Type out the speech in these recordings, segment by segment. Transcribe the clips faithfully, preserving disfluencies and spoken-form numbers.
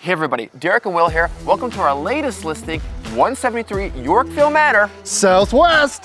Hey everybody, Derek and Will here. Welcome to our latest listing, one seventy-three Yorkville Manor, Southwest.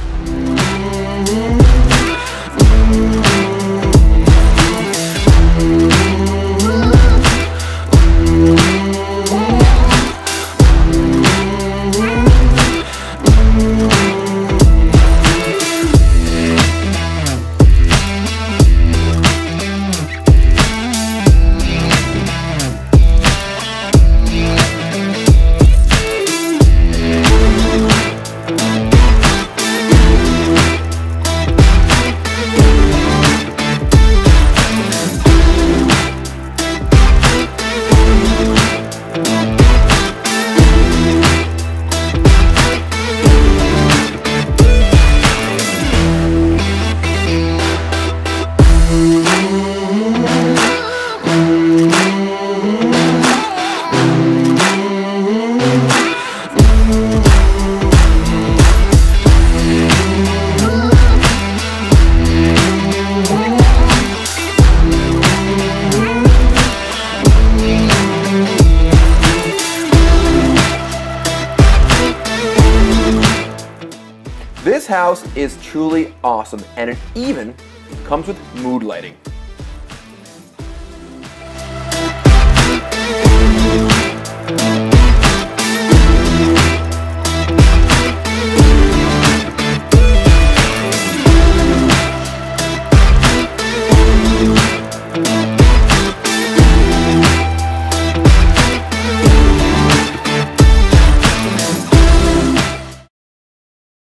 This house is truly awesome, and it even comes with mood lighting. Thank you.